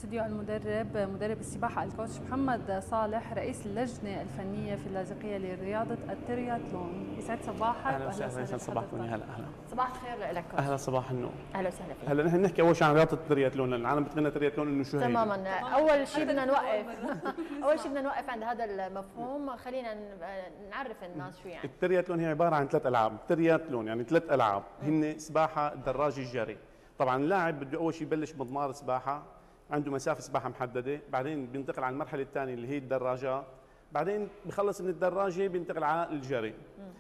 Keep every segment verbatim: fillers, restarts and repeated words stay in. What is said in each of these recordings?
الاستوديو المدرب مدرب السباحة الكوتش محمد صالح رئيس اللجنة الفنية في اللاذقية لرياضة الترياتلون. يسعد صباحك. اهلا وسهلا. يسعد صباحكم. هلا اهلا. صباح الخير لك كوتش. اهلا صباح النور. اهلا وسهلا فيك. هلا نحن نحكي اول شيء عن رياضة الترياتلون، لان العالم بتغنى ترياتلون انه شو هي. تماما. اول شيء بدنا نوقف اول شيء بدنا نوقف عند هذا المفهوم، خلينا نعرف الناس شو يعني. الترياتلون هي عبارة عن ثلاث العاب، ترياتلون يعني ثلاث العاب، هن سباحة، دراجة، الجري. طبعا اللاعب بده اول شيء يبلش بمضمار سباحه، عنده مسافه سباحه محدده، بعدين بينتقل على المرحله الثانيه اللي هي الدراجات، بعدين بخلص من الدراجه بينتقل على الجري.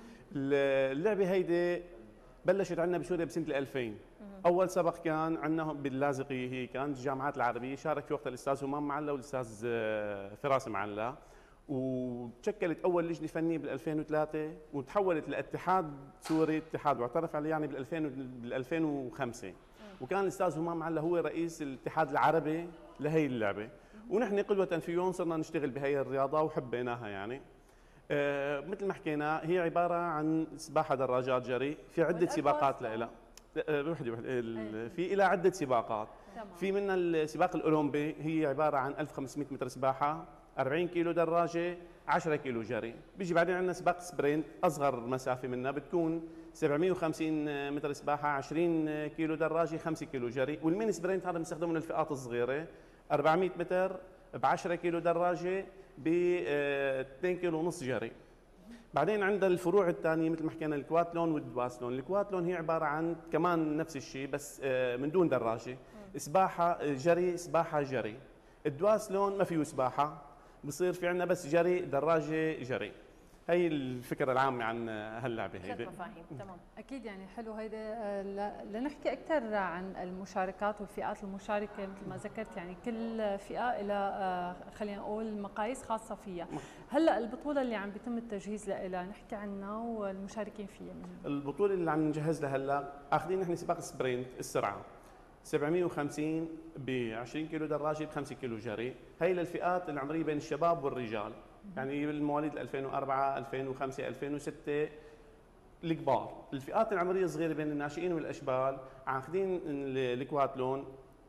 اللعبه هيدي بلشت عندنا بسوريا بسنه ألفين. اول سبق كان عندنا باللاذقيه، هي كانت الجامعات العربيه، شارك في وقتها الاستاذ همام معلا والاستاذ فراس معلا، وتشكلت اول لجنه فنيه بال ألفين وثلاثة وتحولت لاتحاد سوري، اتحاد واعترف عليه يعني بال ألفين وخمسة. وكان الاستاذ همام معلا هو رئيس الاتحاد العربي لهي اللعبه، ونحن قدوه فيهم صرنا نشتغل بهي الرياضه وحبيناها يعني. آه مثل ما حكينا هي عباره عن سباحه، دراجات، جري، في عده سباقات لها. وحده وحده في لها عده سباقات. في منها السباق الاولمبي، هي عباره عن ألف وخمسمئة متر سباحه، أربعين كيلو دراجه، عشرة كيلو جري. بيجي بعدين عندنا سباق سبرنت، اصغر مسافه منها بتكون سبعمئة وخمسين متر سباحه، عشرين كيلو دراجه، خمسة كيلو جري. والميني سبرنت هذا بنستخدمه للفئات الصغيره، أربعمئة متر ب عشرة كيلو دراجه، ب اثنين كيلو ونص جري. بعدين عندنا الفروع الثانيه مثل ما حكينا الكواتلون والدواسلون. الكواتلون هي عباره عن كمان نفس الشيء بس من دون دراجه، سباحه جري، سباحه جري. الدواسلون ما فيه سباحه، بصير في عندنا بس جري، دراجه، جري. هي الفكره العامه عن هاللعبه هيدي. مفاهيم. تمام. اكيد يعني حلو هيدا. لنحكي اكثر عن المشاركات والفئات المشاركه مثل ما ذكرت، يعني كل فئه لها خلينا نقول مقاييس خاصه فيها. هلا البطوله اللي عم بيتم التجهيز لها نحكي عنها والمشاركين فيها. البطوله اللي عم نجهز لها هلا اخذين نحن سباق سبرنت السرعه سبعمئة وخمسين ب عشرين كيلو دراجه ب خمسة كيلو جري. هي للفئات العمريه بين الشباب والرجال، يعني بالمواليد ألفين وأربعة، ألفين وخمسة، ألفين وستة الكبار. الفئات العمريه الصغيره بين الناشئين والاشبال عاخذين الكواتلون،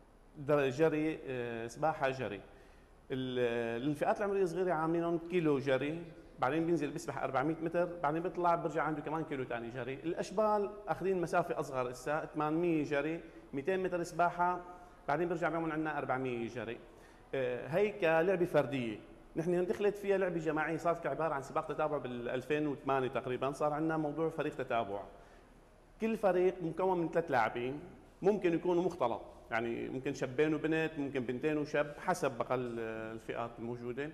جري، سباحه، جري. الفئات العمريه الصغيره عاملين كيلو جري، بعدين بينزل بيسبح أربعمئة متر، بعدين بيطلع برجع عنده كمان كيلو ثاني جري. الاشبال اخذين مسافه اصغر هسه ثمانمئة جري، مئتين متر سباحه، بعدين بيرجع بيعمل عندنا أربعمئة جري. هي كلعبه فرديه. نحن دخلت فيها لعبه جماعيه، صارت كعباره عن سباق تتابع بال ألفين وثمانية تقريبا، صار عندنا موضوع فريق تتابع. كل فريق مكون من ثلاث لاعبين، ممكن يكونوا مختلط، يعني ممكن شابين وبنت، ممكن بنتين وشاب، حسب بقى الفئات الموجوده.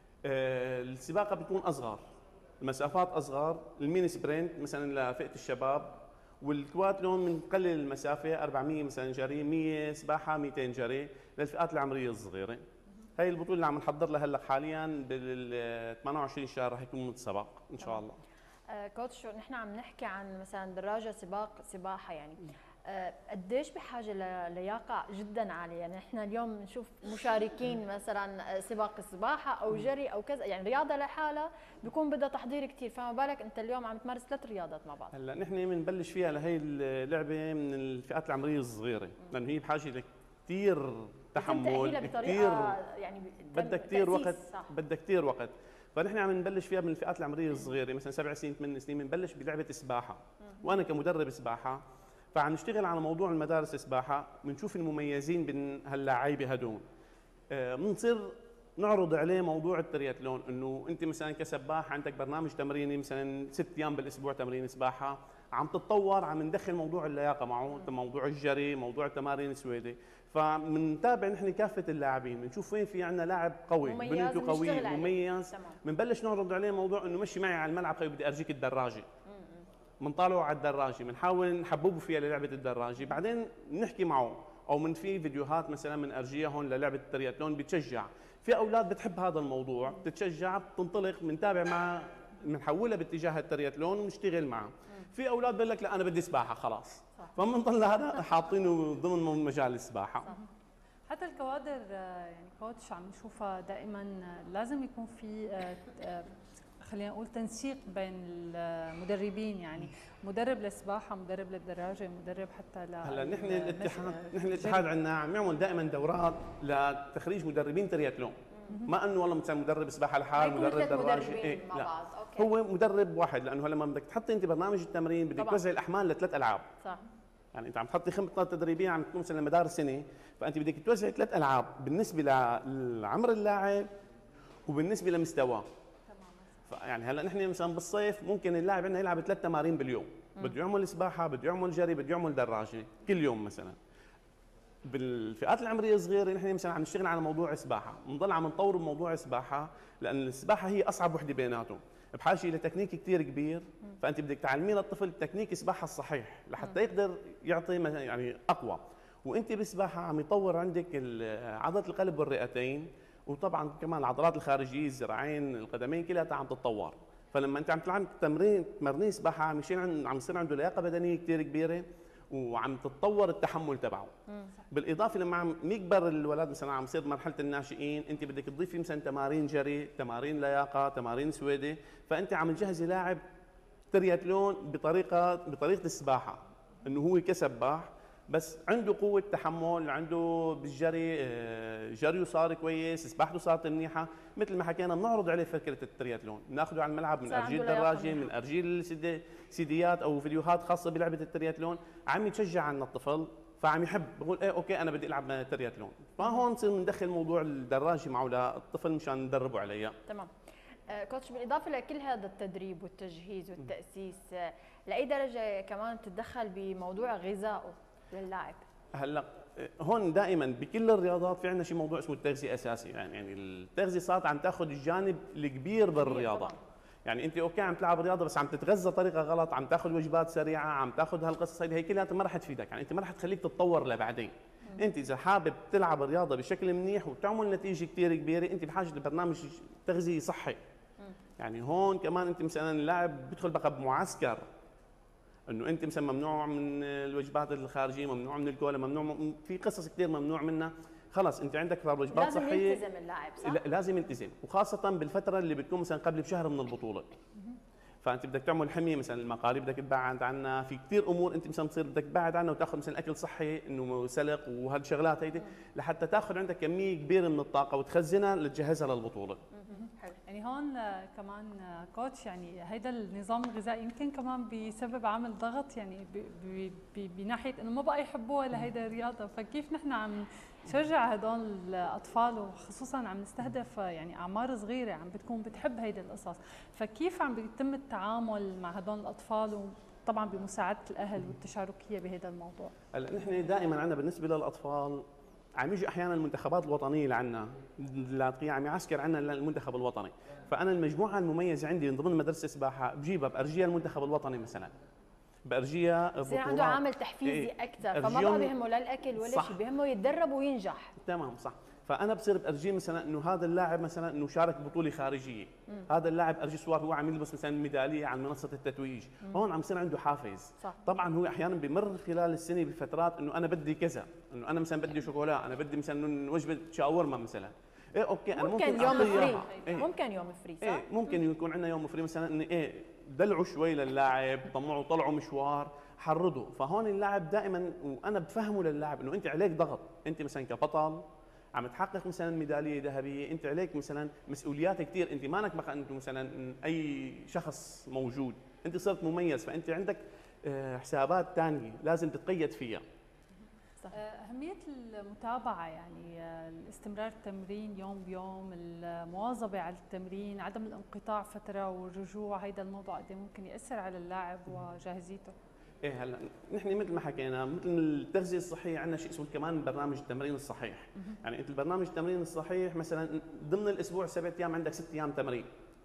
السباقه بتكون اصغر، المسافات اصغر. الميني سبرنت مثلا لفئه الشباب، والكواتلون بنقلل المسافه أربعمئة مثلا جري، مئة سباحه، مئتين جري للفئات العمريه الصغيره. هي البطوله اللي عم نحضر لها هلا حاليا بال ثمانية وعشرين شهر رح يكون متسابق ان شاء الله. آه كوتش، نحن عم نحكي عن مثلا دراجه، سباق، سباحه، يعني آه قديش بحاجه للياقه جدا عاليه؟ يعني نحن اليوم نشوف مشاركين مثلا سباق السباحه او جري او كذا، يعني رياضه لحالها بيكون بدها تحضير كثير، فما بالك انت اليوم عم تمارس ثلاث رياضات مع بعض. هلا نحن بنبلش فيها لهي اللعبه من الفئات العمريه الصغيره، لانه هي بحاجه لكثير تحمل، كثير يعني بدها كثير وقت، بدها كثير وقت. فنحن عم نبلش فيها من الفئات العمريه الصغيره، مثلا سبع سنين، ثمان سنين بنبلش بلعبه السباحه. وانا كمدرب سباحه فعم نشتغل على موضوع المدارس السباحه، بنشوف المميزين بين هاللاعيبه هدول، بنصير نعرض عليه موضوع الترياتلون، انه انت مثلا كسباح عندك برنامج تمريني مثلا ست ايام بالاسبوع تمرين سباحه، عم تتطور، عم ندخل موضوع اللياقه معه، موضوع الجري، موضوع التمارين السويدي. فمنتابع نحن كافه اللاعبين، بنشوف وين في عندنا لاعب قوي، بنيته قويه، مميز، بنبلش نعرض عليه موضوع انه مشي معي على الملعب، خيي بدي ارجيك الدراجه. بنطالعه على الدراجه، بنحاول نحببه فيها للعبه الدراجه، بعدين بنحكي معه، او من في فيديوهات مثلا من ارجيها هون للعبه الترياتلون بتشجع. في اولاد بتحب هذا الموضوع، بتتشجع، بتنطلق، بنتابع مع، بنحولها باتجاه الترياتلون ونشتغل معه. في اولاد بقول لك لا انا بدي سباحه خلاص، فبنضل هذا حاطينه ضمن مجال السباحه. صح. حتى الكوادر يعني كوتش عم نشوفها دائما لازم يكون في خلينا نقول تنسيق بين المدربين، يعني مدرب للسباحه، مدرب للدراجه، مدرب حتى ل هلا نحن الاتحاد نحن الاتحاد عندنا عم يعمل دائما دورات لتخريج مدربين ترياتلون. ما انه والله مثلا مدرب سباحه لحال، مدرب دراجه، إيه لا أوكي. هو مدرب واحد، لانه لما بدك تحطي انت برنامج التمرين بدك توزعي الاحمال لثلاث العاب. صح. يعني انت عم تحطي خطه تدريبيه عم تكون مثلا لمدار السنه، فانت بدك توزعي ثلاث العاب بالنسبه لعمر اللاعب وبالنسبه لمستواه. يعني هلا نحن مثلا بالصيف ممكن اللاعب عندنا يلعب ثلاث تمارين باليوم، بده يعمل سباحه، بده يعمل جري، بده يعمل دراجه كل يوم مثلا. بالفئات العمريه الصغيره نحن مثلا عم نشتغل على موضوع السباحه، بنضل عم نطور بموضوع السباحه، لان السباحه هي اصعب وحده بيناتهم، بحاجه الى تكنيك كثير كبير، فانت بدك تعلمي للطفل تكنيك السباحه الصحيح لحتى يقدر يعطي يعني اقوى، وانت بالسباحه عم يطور عندك عضله القلب والرئتين، وطبعا كمان العضلات الخارجيه، الذراعين، القدمين كلها عم تتطور. فلما انت عم تلعب تمرين تمرين سباحه عم يصير عم يصير عنده لياقه بدنيه كثير كبيره، وعم تتطور التحمل تبعه. بالاضافه لما عم يكبر الولد مثلا عم يصير مرحله الناشئين، انت بدك تضيفي مثلا تمارين جري، تمارين لياقه، تمارين سويدي، فانت عم تجهزي لاعب ترياتلون بطريقه بطريقه السباحه، انه هو كسباح بس عنده قوه تحمل، عنده بالجري جريه صار كويس، سباحته صارت منيحه، مثل ما حكينا بنعرض عليه فكره الترياتلون، بناخذه على الملعب من ارجيل دراجه، من ارجيل سيديات او فيديوهات خاصه بلعبه الترياتلون، عم يتشجع عنا الطفل، فعم يحب بقول ايه اوكي انا بدي العب ترياتلون، فهون نصير ندخل موضوع الدراجه معه للطفل مشان ندربه عليها. تمام. كوتش، بالاضافه لكل هذا التدريب والتجهيز والتاسيس، لاي درجه كمان تتدخل بموضوع غذائه للاعب؟ هلا هون دائما بكل الرياضات في عندنا شيء موضوع اسمه التغذيه اساسي، يعني يعني التغذيه صارت عم تاخذ الجانب الكبير بالرياضه. يعني انت اوكي عم تلعب رياضه بس عم تتغذى طريقه غلط، عم تاخذ وجبات سريعه، عم تاخذ هالقصص هي كلها ما رح تفيدك، يعني انت ما رح تخليك تتطور لبعدين. انت اذا حابب تلعب الرياضه بشكل منيح وتعمل نتيجه كثير كبيره، انت بحاجه لبرنامج تغذيه صحي. يعني هون كمان انت مثلا اللاعب بيدخل بقى بمعسكر، انه انت مثلا ممنوع من الوجبات الخارجيه، ممنوع من الكولا، ممنوع في قصص كثير ممنوع منها، خلص انت عندك وجبات صحيه لازم يلتزم اللاعب، صح؟ لازم يلتزم، وخاصه بالفتره اللي بتكون مثلا قبل بشهر من البطوله. فانت بدك تعمل حميه مثلا المقالي بدك تبعد عنها، في كثير امور انت مثلا بتصير بدك تبعد عنها وتاخذ مثلا اكل صحي انه سلق وهالشغلات هيدي لحتى تاخذ عندك كميه كبيره من الطاقه وتخزنها لتجهزها للبطوله. يعني هون كمان كوتش، يعني هيدا النظام الغذائي يمكن كمان بيسبب عامل ضغط، يعني بناحيه انه ما بقى يحبوها لهيدا الرياضه، فكيف نحن عم نشجع هدول الاطفال، وخصوصا عم نستهدف يعني اعمار صغيره عم بتكون بتحب هيدا القصص، فكيف عم بيتم التعامل مع هدول الاطفال، وطبعا بمساعده الاهل والتشاركيه بهذا الموضوع؟ هلا نحن دائما عندنا بالنسبه للاطفال عم يجي احيانا المنتخبات الوطنيه لعنا لاقيه عم يعسكر عنا المنتخب الوطني، فانا المجموعه المميزه عندي من ضمن مدرسه السباحه بجيبها بارجيها المنتخب الوطني مثلا، بارجيها بصير عنده عامل تحفيزي إيه اكثر، فما بقى بهمه لا الاكل ولا شيء، بهمه يتدرب وينجح. تمام صح. فانا بصير بارجيه مثلا انه هذا اللاعب مثلا انه شارك ببطوله خارجيه، مم. هذا اللاعب ارجي صور هو عم يلبس مثلا ميداليه على منصه التتويج، مم. هون عم يصير عنده حافز. صح. طبعا هو احيانا بمر خلال السنه بفترات انه انا بدي كذا، انه انا مثلا بدي شوكولا، انا بدي مثلا وجبه شاورما مثلا. ايه اوكي انا ممكن, ممكن يوم فري، إيه؟ ممكن يوم فري صح؟ إيه ممكن يكون عندنا يوم فري مثلا انه ايه دلعوا شوي للاعب، طمعوا طلعوا مشوار، حرضوا، فهون اللاعب دائما وانا بفهمه للاعب انه انت عليك ضغط، انت مثلا كبطل عم تحقق مثلا ميداليه ذهبيه، انت عليك مثلا مسؤوليات كثير، انت مانك بقى انت مثلا اي شخص موجود، انت صرت مميز، فانت عندك حسابات ثانيه لازم تتقيد فيها. صح. أهمية المتابعة، يعني الاستمرار التمرين يوم بيوم، المواظبة على التمرين، عدم الانقطاع فترة والرجوع، هيدا الموضوع قد ممكن يأثر على اللاعب وجاهزيته؟ ايه هلا نحن مثل ما حكينا مثل التغذيه الصحيه عندنا شيء اسمه كمان برنامج التمرين الصحيح، يعني انت البرنامج التمرين الصحيح مثلا ضمن الاسبوع سبعة ايام عندك ست ايام تمرين.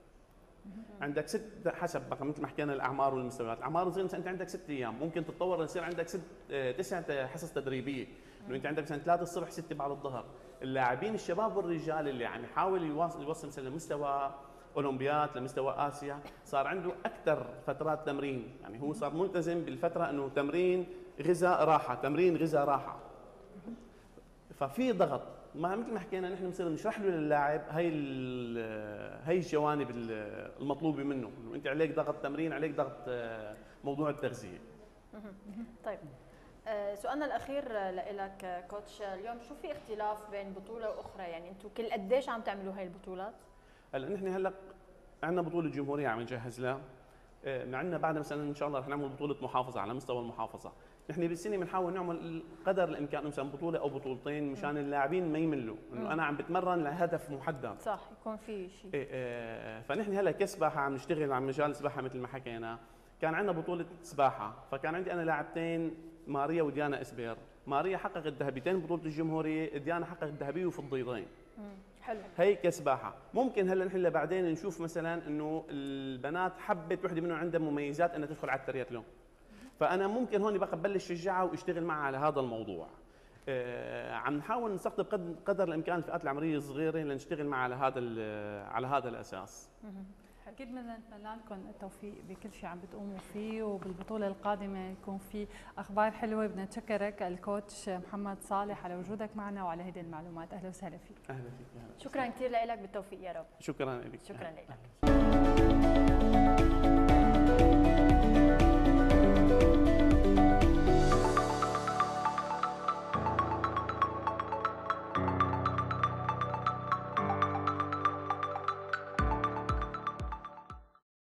عندك ست حسب بقى مثل ما حكينا الاعمار والمستويات، الاعمار الصغيره مثلا انت عندك ست ايام، ممكن تتطور يصير عندك ست تسع حصص تدريبيه، انه انت عندك مثلا ثلاثه الصبح سته بعد الظهر. اللاعبين الشباب والرجال اللي عم يحاول يوصل يوصل مثلا لمستوى اولمبيات لمستوى اسيا، صار عنده اكثر فترات تمرين، يعني هو صار ملتزم بالفتره انه تمرين غذاء راحه، تمرين غذاء راحه. ففي ضغط، ما مثل ما حكينا نحن بنصير نشرح له للاعب هي هي الجوانب المطلوبه منه، انه انت عليك ضغط تمرين، عليك ضغط موضوع التغذيه. طيب آه، سؤالنا الاخير لك كوتش، اليوم شو في اختلاف بين بطوله واخرى؟ يعني انتم كل قديش عم تعملوا هاي البطولات؟ هلا نحن هلا عندنا بطوله جمهوريه عم نجهز لها، عندنا بعد مثلا ان شاء الله رح نعمل بطوله محافظه على مستوى المحافظه. نحن بالسنه بنحاول نعمل قدر الامكان مثلا بطوله او بطولتين مشان اللاعبين ما يملوا، انه انا عم بتمرن لهدف محدد. صح، يكون في شيء. إيه إيه، فنحن هلا كسباحه عم نشتغل على مجال السباحه مثل ما حكينا. كان عندنا بطوله سباحه، فكان عندي انا لاعبتين ماريا وديانا اسبير. ماريا حققت ذهبيتين بطوله الجمهوريه، ديانا حققت ذهبيه وفضيتين. حلو. هي كسباحه. ممكن هلا نحن بعدين نشوف مثلا انه البنات حبت وحده منهم عندها مميزات انها تدخل على الترياتلون، فانا ممكن هون بقى ببلش شجعها واشتغل معها على هذا الموضوع. آه عم نحاول نستقطب قدر الامكان الفئات العمريه الصغيره لنشتغل معها على هذا على هذا الاساس. اكيد بدنا نتمنى لكم التوفيق بكل شيء عم بتقوموا فيه، وبالبطوله القادمه يكون في اخبار حلوه. بدنا نشكرك الكوتش محمد صالح على وجودك معنا وعلى هذه المعلومات. اهلا وسهلا فيك. اهلا فيك. شكرا كثير لك، بالتوفيق يا رب. شكرا لك. شكرا لك.